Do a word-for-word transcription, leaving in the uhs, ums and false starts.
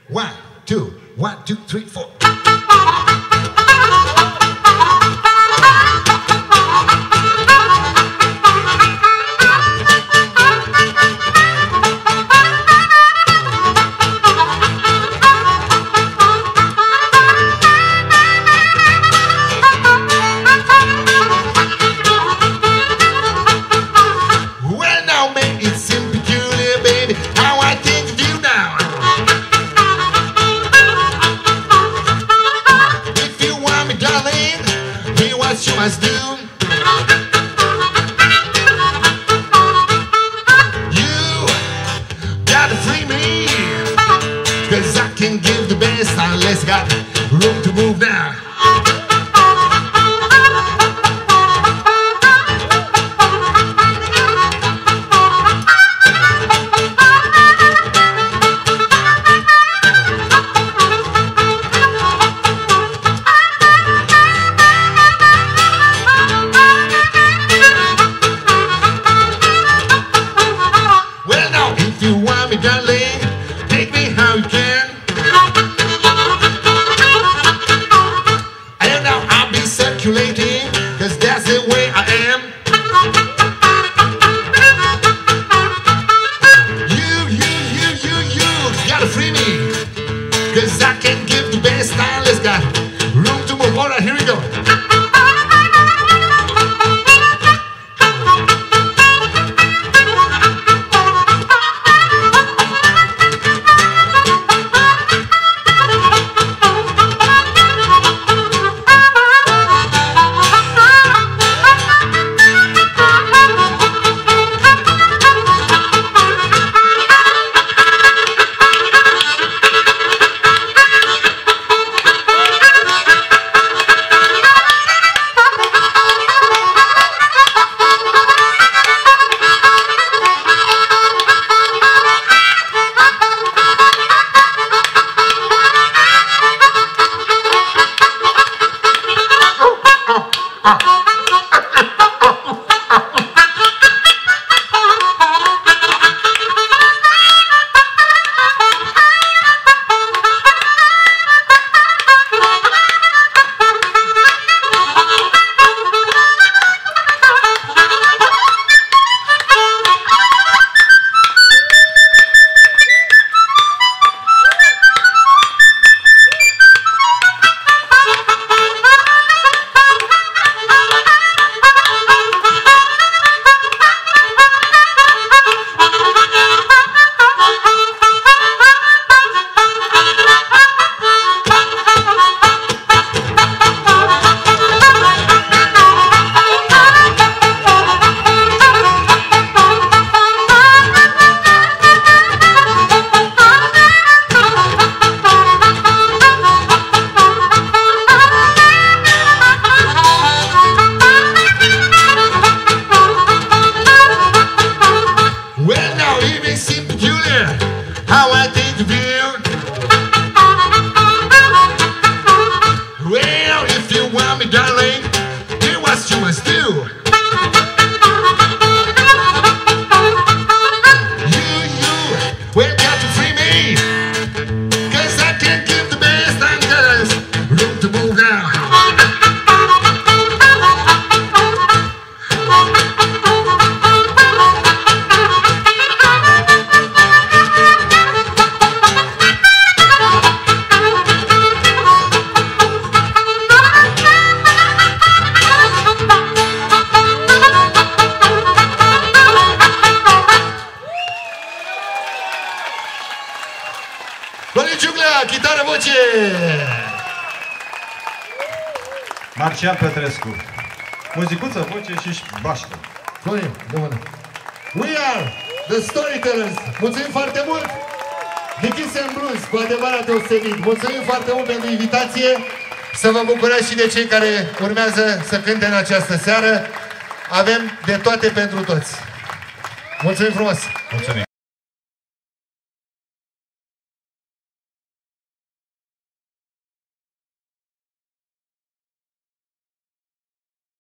One, two, one, two, three, four. You must do. You gotta free me, cause I can give the best unless I got room to move now. Darling, take me how you can. And now I'll be circulating, cause that's the way I am. You, you, you, you, you gotta free me, cause I can give the best time. Let's got room to move. Alright, here we go. How I think of you. Well, if you want me, darling, do what you must do. You, you, well, got to free me, cause I can't give the best and there's room to move now. Florin Giuglea, chitară, voce! Marcian Petrescu, muzicuță, voce și bașcă. Florin, de mână. We are the StoryTellers. Mulțumim foarte mult! Dichis'n'Blues, cu adevărat deosebit. Mulțumim foarte mult pentru invitație. Să vă bucurați și de cei care urmează să cânte în această seară. Avem de toate pentru toți. Mulțumim frumos! Mulțumim!